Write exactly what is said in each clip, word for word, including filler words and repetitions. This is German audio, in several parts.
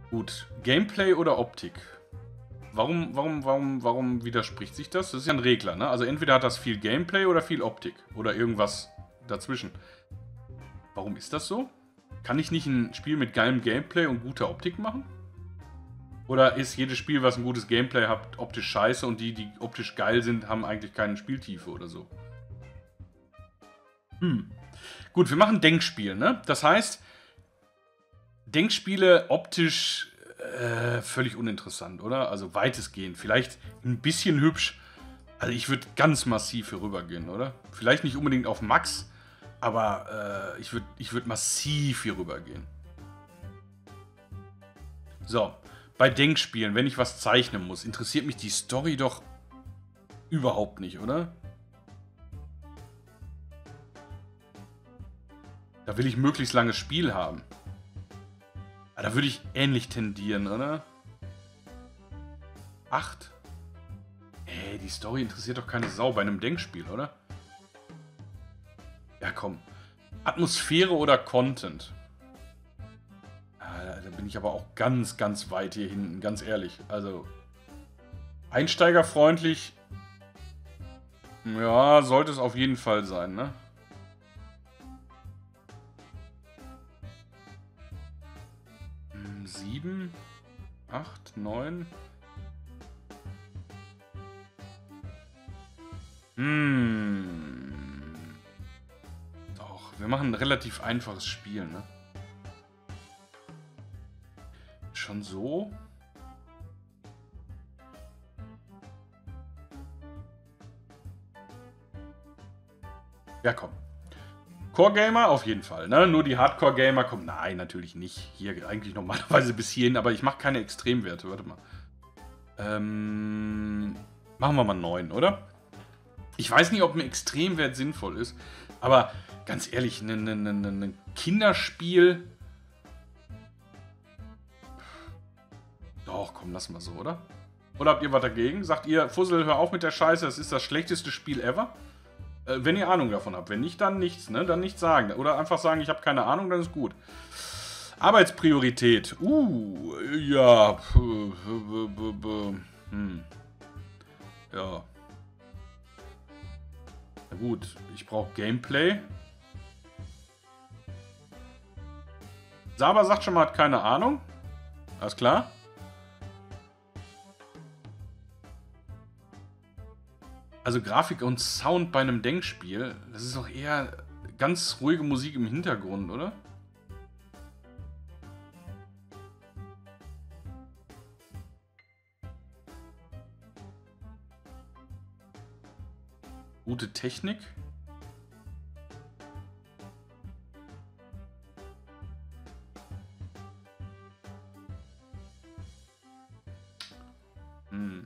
Gut. Gameplay oder Optik? Warum, warum, warum, warum widerspricht sich das? Das ist ja ein Regler, ne? Also entweder hat das viel Gameplay oder viel Optik. Oder irgendwas dazwischen. Warum ist das so? Kann ich nicht ein Spiel mit geilem Gameplay und guter Optik machen? Oder ist jedes Spiel, was ein gutes Gameplay hat, optisch scheiße und die, die optisch geil sind, haben eigentlich keine Spieltiefe oder so? Hm. Gut, wir machen Denkspiel, ne? Das heißt, Denkspiele optisch äh, völlig uninteressant, oder? Also weitestgehend. Vielleicht ein bisschen hübsch. Also ich würde ganz massiv hier rübergehen, oder? Vielleicht nicht unbedingt auf Max, aber äh, ich würde ich würd massiv hier rübergehen. So, bei Denkspielen, wenn ich was zeichnen muss, interessiert mich die Story doch überhaupt nicht, oder? Da will ich möglichst langes Spiel haben. Da würde ich ähnlich tendieren, oder? acht? Ey, die Story interessiert doch keine Sau bei einem Denkspiel, oder? Ja, komm. Atmosphäre oder Content? Da bin ich aber auch ganz, ganz weit hier hinten, ganz ehrlich. Also, einsteigerfreundlich, ja, sollte es auf jeden Fall sein, ne? sieben, acht, neun. Hm. Doch, wir machen ein relativ einfaches Spiel, ne? Schon so? Ja, komm. Core-Gamer auf jeden Fall, ne? Nur die Hardcore-Gamer kommen. Nein, natürlich nicht. Hier eigentlich normalerweise bis hierhin, aber ich mache keine Extremwerte. Warte mal. Ähm, machen wir mal neun, oder? Ich weiß nicht, ob ein Extremwert sinnvoll ist, aber ganz ehrlich, ein ne, ne, ne, ne Kinderspiel. Doch, komm, lass mal so, oder? Oder habt ihr was dagegen? Sagt ihr, Fussel, hör auf mit der Scheiße, das ist das schlechteste Spiel ever? Äh, wenn ihr Ahnung davon habt. Wenn nicht, dann nichts, ne? Dann nichts sagen. Oder einfach sagen, ich habe keine Ahnung, dann ist gut. Arbeitspriorität. Uh, ja. Hm. Ja. Na gut, ich brauche Gameplay. Saba sagt schon mal, hat keine Ahnung. Alles klar. Also Grafik und Sound bei einem Denkspiel, das ist doch eher ganz ruhige Musik im Hintergrund, oder? Gute Technik. Hm.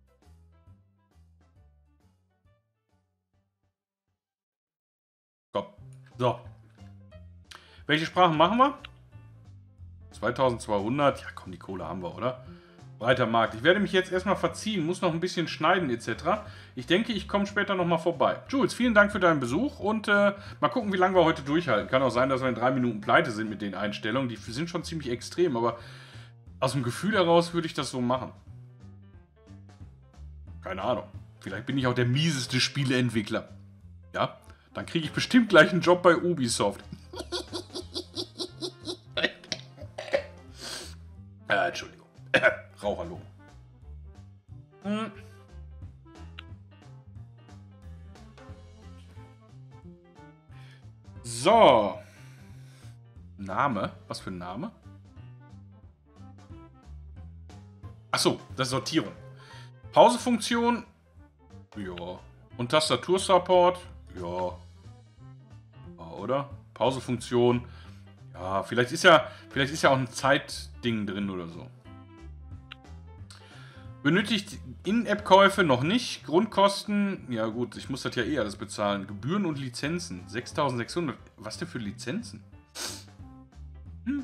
Komm. So. Welche Sprachen machen wir? zweitausendzweihundert. Ja, komm, die Kohle haben wir, oder? Breiter Markt. Ich werde mich jetzt erstmal verziehen, muss noch ein bisschen schneiden et cetera. Ich denke, ich komme später nochmal vorbei. Jules, vielen Dank für deinen Besuch und äh, mal gucken, wie lange wir heute durchhalten. Kann auch sein, dass wir in drei Minuten pleite sind mit den Einstellungen. Die sind schon ziemlich extrem, aber aus dem Gefühl heraus würde ich das so machen. Keine Ahnung. Vielleicht bin ich auch der mieseste Spieleentwickler. Ja? Dann kriege ich bestimmt gleich einen Job bei Ubisoft. äh, Entschuldigung. Raucherloh. Hm. So. Name? Was für ein Name? Achso, das ist Sortierung. Pausefunktion. Ja. Und Tastatursupport. Ja. Ja, oder? Pausefunktion. Ja, vielleicht ist ja, vielleicht ist ja auch ein Zeitding drin oder so. Benötigt In-App-Käufe noch nicht. Grundkosten, ja gut, ich muss das ja eh alles bezahlen. Gebühren und Lizenzen, sechstausendsechshundert. Was denn für Lizenzen? Hm.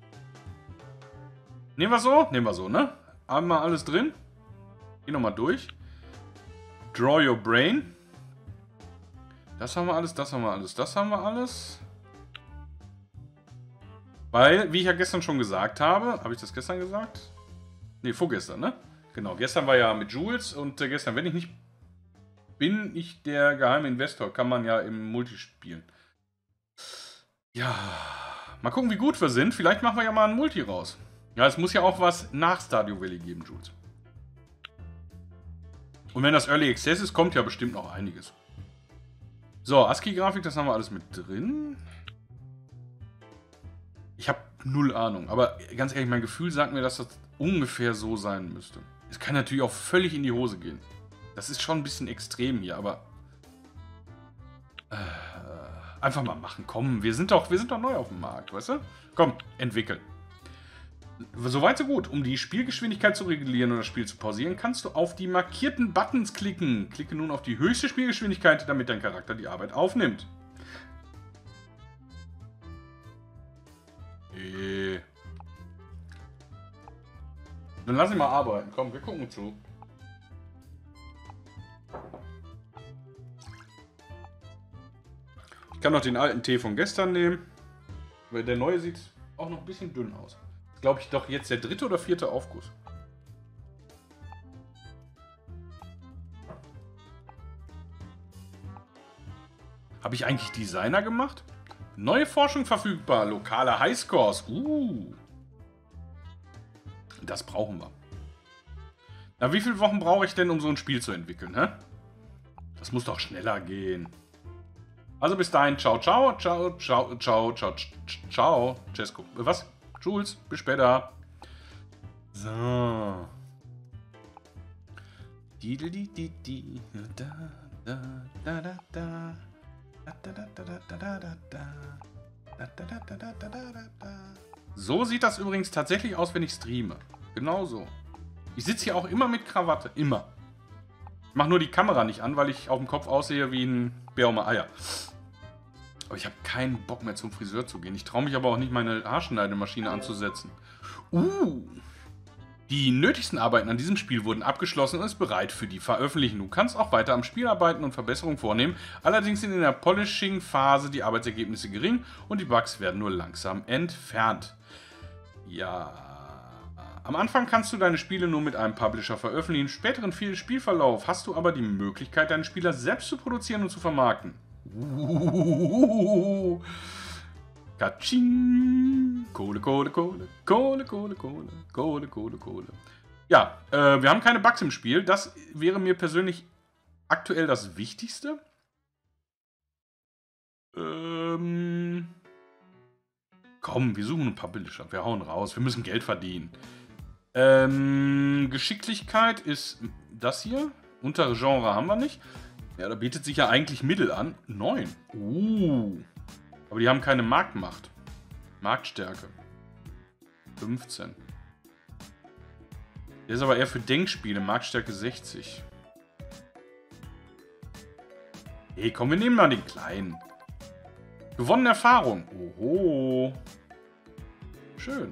Nehmen wir so? Nehmen wir so, ne? Haben wir alles drin? Geh nochmal durch. Draw Your Brain. Das haben wir alles, das haben wir alles, das haben wir alles. Weil, wie ich ja gestern schon gesagt habe, habe ich das gestern gesagt? Ne, vorgestern, ne? Genau, gestern war ja mit Jules und äh, gestern, wenn ich nicht bin, ich der geheime Investor, kann man ja im Multi spielen. Ja, mal gucken, wie gut wir sind. Vielleicht machen wir ja mal ein Multi raus. Ja, es muss ja auch was nach Stardew Valley geben, Jules. Und wenn das Early Access ist, kommt ja bestimmt noch einiges. So, ASCII-Grafik, das haben wir alles mit drin. Ich habe null Ahnung, aber ganz ehrlich, mein Gefühl sagt mir, dass das ungefähr so sein müsste. Es kann natürlich auch völlig in die Hose gehen. Das ist schon ein bisschen extrem hier, aber... Äh, einfach mal machen, komm, wir sind doch, wir sind doch neu auf dem Markt, weißt du? Komm, entwickeln. Soweit so gut. Um die Spielgeschwindigkeit zu regulieren oder das Spiel zu pausieren, kannst du auf die markierten Buttons klicken. Klicke nun auf die höchste Spielgeschwindigkeit, damit dein Charakter die Arbeit aufnimmt. Äh. Dann lass ihn mal arbeiten. Komm, wir gucken zu. Ich kann noch den alten Tee von gestern nehmen. Weil der neue sieht auch noch ein bisschen dünn aus. Glaube ich doch jetzt der dritte oder vierte Aufguss. Habe ich eigentlich Designer gemacht? Neue Forschung verfügbar, lokale Highscores. Uh. Das brauchen wir. Na, wie viele Wochen brauche ich denn, um so ein Spiel zu entwickeln, hä? Das muss doch schneller gehen. Also bis dahin, ciao, ciao, ciao, ciao, ciao, ciao, ciao, Cesco. Was? Jules, bis später. So. So sieht das übrigens tatsächlich aus, wenn ich streame. Genau so. Ich sitze hier auch immer mit Krawatte. Immer. Ich mache nur die Kamera nicht an, weil ich auf dem Kopf aussehe wie ein Bär um Eier. Aber ich habe keinen Bock mehr zum Friseur zu gehen. Ich traue mich aber auch nicht, meine Haarschneidemaschine anzusetzen. Uh. Die nötigsten Arbeiten an diesem Spiel wurden abgeschlossen und ist bereit für die Veröffentlichung. Du kannst auch weiter am Spiel arbeiten und Verbesserungen vornehmen. Allerdings sind in der Polishing-Phase die Arbeitsergebnisse gering und die Bugs werden nur langsam entfernt. Ja. Am Anfang kannst du deine Spiele nur mit einem Publisher veröffentlichen. Im späteren Spielverlauf hast du aber die Möglichkeit, deine Spieler selbst zu produzieren und zu vermarkten. Uh, Katsching. Kohle, Kohle, Kohle. Kohle, Kohle, Kohle. Kohle, Kohle, Kohle. Ja, äh, wir haben keine Bugs im Spiel. Das wäre mir persönlich aktuell das Wichtigste. Ähm, komm, wir suchen ein paar Publisher. Wir hauen raus. Wir müssen Geld verdienen. Ähm, Geschicklichkeit ist das hier. Untere Genre haben wir nicht. Ja, da bietet sich ja eigentlich Mittel an. neun. Uh. Aber die haben keine Marktmacht. Marktstärke. fünfzehn. Der ist aber eher für Denkspiele. Marktstärke sechzig. Hey, komm, wir nehmen mal den kleinen. Gewonnene Erfahrung. Oho. Schön.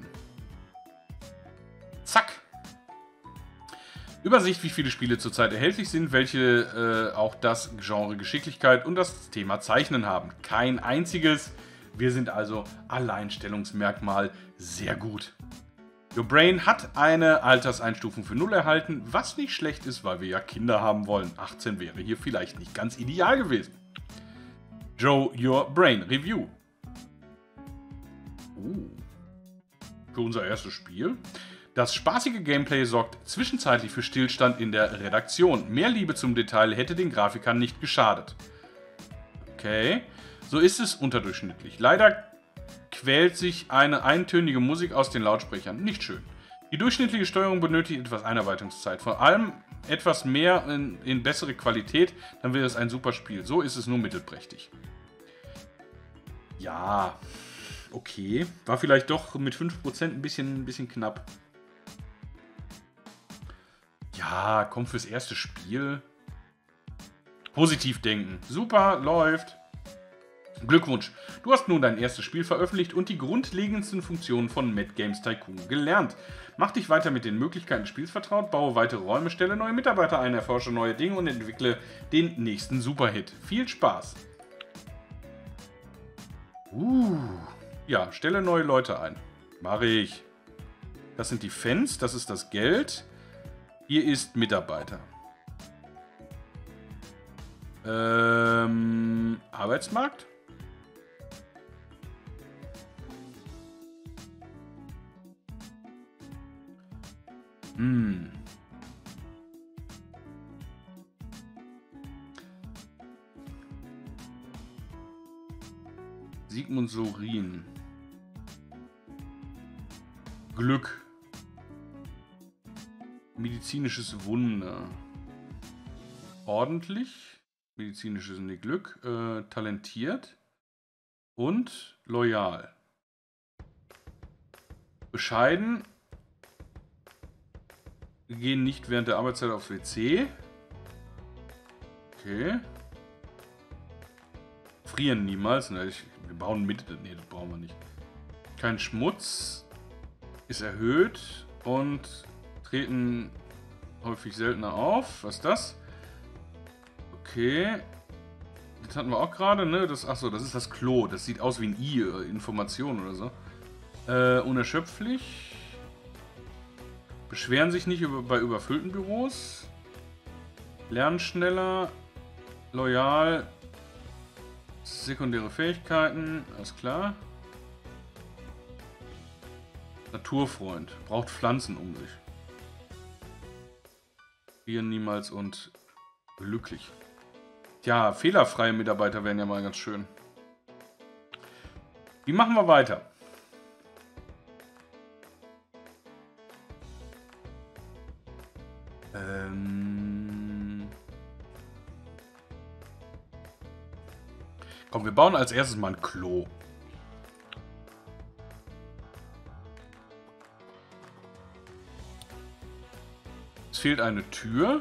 Zack. Übersicht, wie viele Spiele zurzeit erhältlich sind, welche äh, auch das Genre Geschicklichkeit und das Thema Zeichnen haben. Kein einziges. Wir sind also Alleinstellungsmerkmal sehr gut. Your Brain hat eine Alterseinstufung für null erhalten, was nicht schlecht ist, weil wir ja Kinder haben wollen. achtzehn wäre hier vielleicht nicht ganz ideal gewesen. Joe Your Brain Review. Uh. Für unser erstes Spiel. Das spaßige Gameplay sorgt zwischenzeitlich für Stillstand in der Redaktion. Mehr Liebe zum Detail hätte den Grafikern nicht geschadet. Okay, so ist es unterdurchschnittlich. Leider quält sich eine eintönige Musik aus den Lautsprechern. Nicht schön. Die durchschnittliche Steuerung benötigt etwas Einarbeitungszeit. Vor allem etwas mehr in, in bessere Qualität, dann wäre es ein super Spiel. So ist es nur mittelprächtig. Ja, okay. War vielleicht doch mit fünf Prozent ein bisschen, ein bisschen knapp. Ja, komm, fürs erste Spiel. Positiv denken. Super, läuft. Glückwunsch, du hast nun dein erstes Spiel veröffentlicht und die grundlegendsten Funktionen von Mad Games Tycoon gelernt. Mach dich weiter mit den Möglichkeiten des Spiels vertraut, baue weitere Räume, stelle neue Mitarbeiter ein, erforsche neue Dinge und entwickle den nächsten Superhit. Viel Spaß! Uh, Ja, stelle neue Leute ein. Mache ich. Das sind die Fans, das ist das Geld. Hier ist Mitarbeiter. Ähm, Arbeitsmarkt. Hm. Sigmund Sorin. Glück. Medizinisches Wunder. Ordentlich. Medizinisches nee, Glück. Äh, talentiert. Und loyal. Bescheiden. Wir gehen nicht während der Arbeitszeit aufs W C. Okay. Frieren niemals. Ne, ich, wir bauen mit. Ne, das brauchen wir nicht. Kein Schmutz. Ist erhöht. Und treten häufig seltener auf. Was ist das? Okay. Das hatten wir auch gerade, ne? Das, achso, das ist das Klo. Das sieht aus wie ein I. Information oder so. Äh, unerschöpflich. Beschweren sich nicht über, bei überfüllten Büros. Lernen schneller. Loyal. Sekundäre Fähigkeiten. Alles klar. Naturfreund. Braucht Pflanzen um sich. Frieren niemals und glücklich. Tja, fehlerfreie Mitarbeiter wären ja mal ganz schön. Wie machen wir weiter? Ähm Komm, wir bauen als erstes mal ein Klo. Es fehlt eine Tür.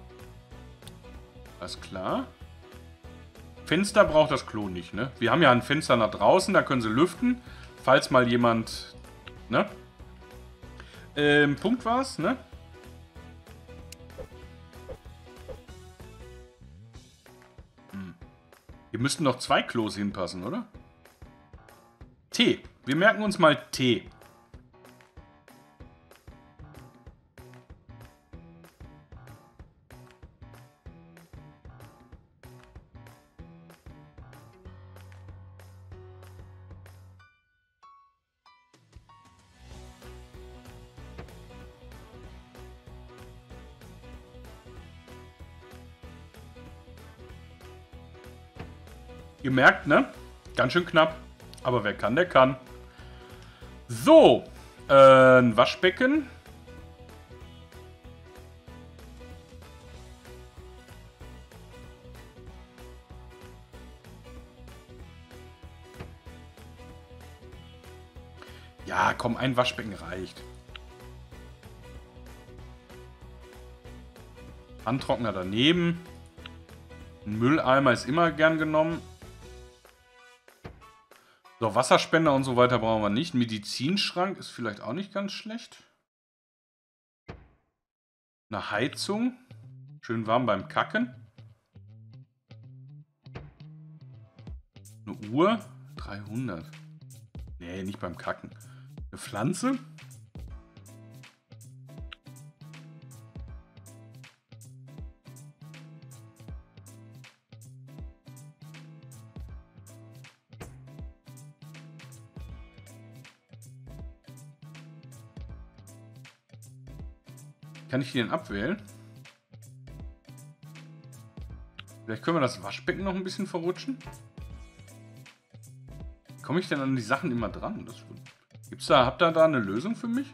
Alles klar. Fenster braucht das Klo nicht, ne? Wir haben ja ein Fenster nach draußen, da können sie lüften. Falls mal jemand... Ne? Ähm, Punkt war's, ne? Hm. Hier müssten noch zwei Klos hinpassen, oder? T. Wir merken uns mal T. Ihr merkt, ne? Ganz schön knapp. Aber wer kann, der kann. So. Äh, ein Waschbecken. Ja, komm, ein Waschbecken reicht. Handtrockner daneben. Ein Mülleimer ist immer gern genommen. So, Wasserspender und so weiter brauchen wir nicht. Medizinschrank ist vielleicht auch nicht ganz schlecht. Eine Heizung. Schön warm beim Kacken. Eine Uhr. dreihundert. Nee, nicht beim Kacken. Eine Pflanze. Kann ich die denn abwählen? Vielleicht können wir das Waschbecken noch ein bisschen verrutschen. Komme ich denn an die Sachen immer dran? Das, gibt's da, habt ihr da eine Lösung für mich?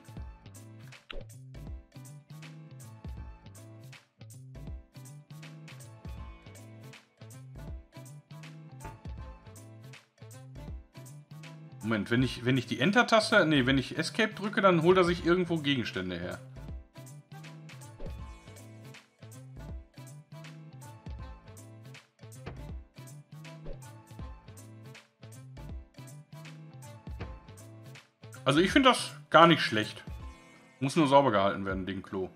Moment, wenn ich, wenn ich die Enter-Taste, nee, wenn ich Escape drücke, dann holt er sich irgendwo Gegenstände her. Also ich finde das gar nicht schlecht. Muss nur sauber gehalten werden, den Klo.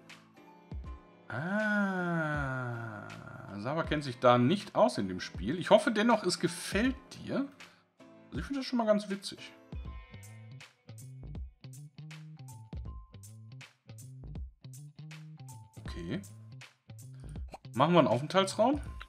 Ah, Saba kennt sich da nicht aus in dem Spiel. Ich hoffe dennoch, es gefällt dir. Also ich finde das schon mal ganz witzig. Okay. Machen wir einen Aufenthaltsraum?